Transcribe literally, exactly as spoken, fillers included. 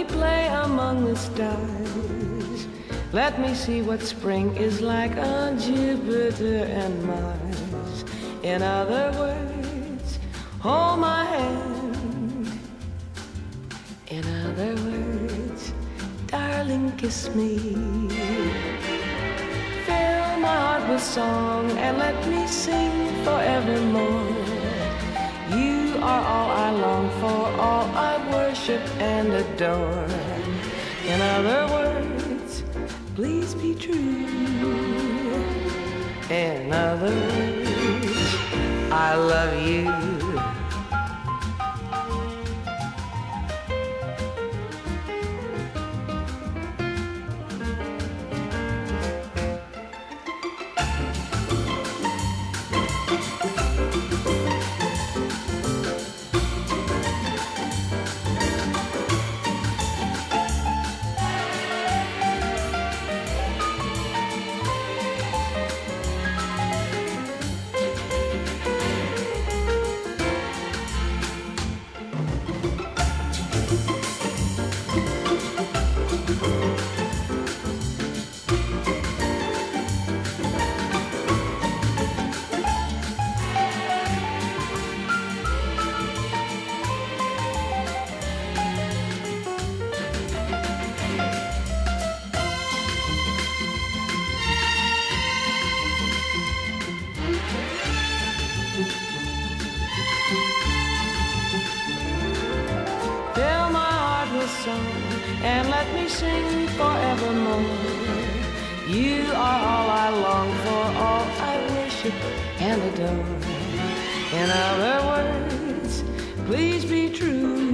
play among the stars. Let me see what spring is like on Jupiter and Mars. In other words, hold my hand. In other words, darling, kiss me. Fill my heart with song and let me sing forevermore. You are all I long for, all I worship and adore. In other words, please be true. In other words, I love you. Fill my heart with song and let me sing forevermore. You are all I long for, all I worship and adore. In other words, please be true.